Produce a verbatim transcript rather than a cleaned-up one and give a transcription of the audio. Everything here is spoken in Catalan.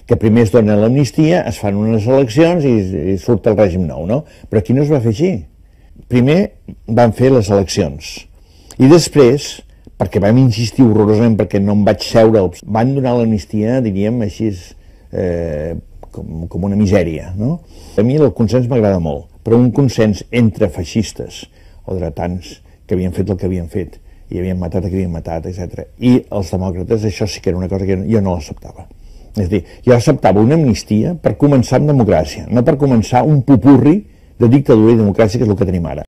que primer es dona l'amnistia, es fan unes eleccions i, i surt el règim nou, no? Però aquí no es va fer així. Primer van fer les eleccions i després, perquè vam insistir horrorosament perquè no em vaig seure, van donar l'amnistia, diríem així, eh, com, com una misèria, no? A mi el consens m'agrada molt, però un consens entre feixistes o dretans que havien fet el que havien fet i havien matat el que havien matat, etcètera. I els demòcrates, això sí que era una cosa que jo no l'acceptava. És a dir, jo acceptava una amnistia per començar amb democràcia, no per començar un popurri de dictadura i democràcia, que és el que tenim ara.